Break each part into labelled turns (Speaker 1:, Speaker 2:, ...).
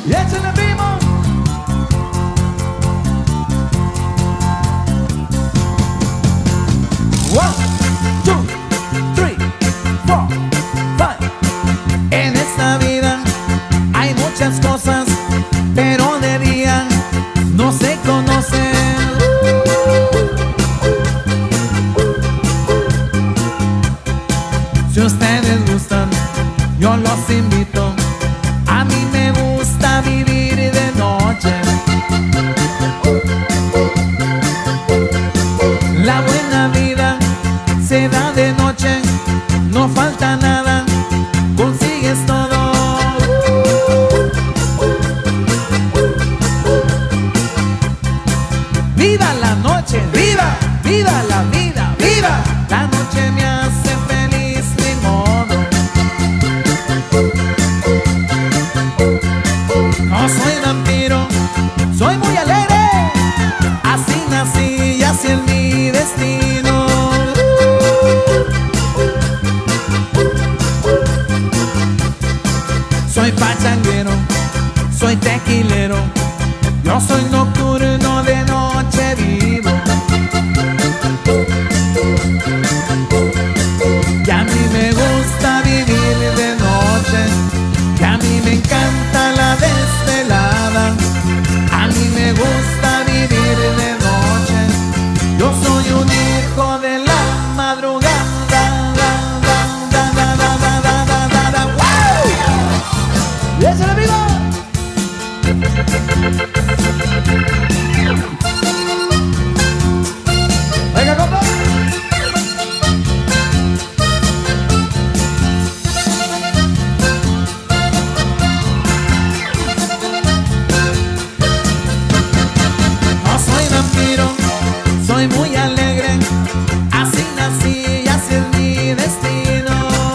Speaker 1: Y échale, primo. One, two, three, four, five. En esta vida hay muchas cosas, pero de día no se conocen. Si ustedes gustan, yo los invito. A mí me gusta vivir de noche. La buena vida se da de noche, no falta nada, consigues todo. ¡Viva la noche! ¡Viva! ¡Viva la vida! ¡Viva! La noche me hace feliz, ni modo. No soy vampiro, soy muy alegre. Así nací y así es mi destino. Soy pachanguero, soy tequilero. Yo soy nocturno, de noche vivo. Y a mí me gusta vivir de noche. Y a mí me encanta la desvelada. A mí me gusta vivir de noche. Yo soy un hijo de la madrugada. ¡Y ese es el amigo! ¡Venga, compa! No soy vampiro, soy muy alegre. Así nací y así es mi destino.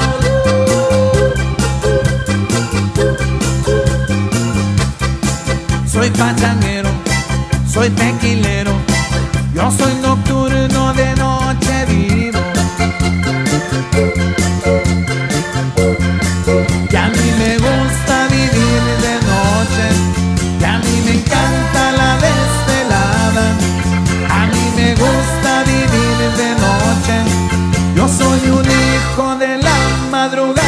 Speaker 1: Soy pachanguero, soy tequilero. Yo soy nocturno, de noche vivo. Y a mí me gusta vivir de noche. Y a mí me encanta la desvelada. A mí me gusta vivir de noche. Yo soy un hijo de la madrugada.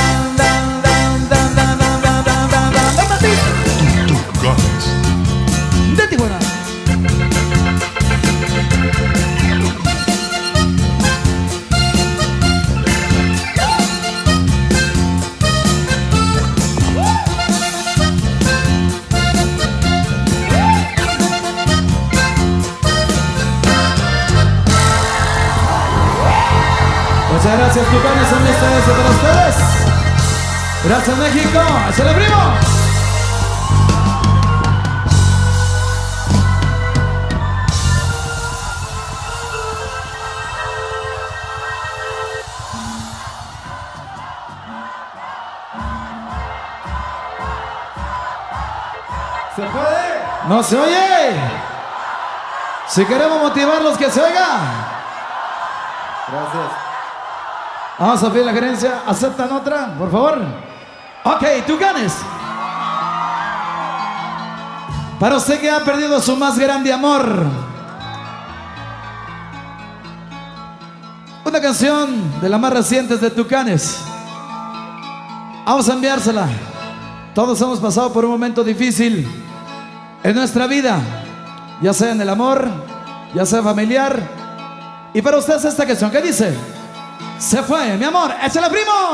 Speaker 1: De Tijuana. Muchas gracias, Tucanes, son ustedes y para ustedes. Gracias, México. ¡Échale, primo! ¿Se puede? ¡No se oye! Si queremos motivarlos, que se oiga. Gracias. Vamos a pedir la gerencia. ¿Aceptan otra, por favor? Ok, Tucanes. Para usted que ha perdido su más grande amor, una canción de las más recientes de Tucanes. Vamos a enviársela. Todos hemos pasado por un momento difícil en nuestra vida, ya sea en el amor, ya sea familiar. Y para ustedes esta canción que dice: se fue, mi amor, échale, primo.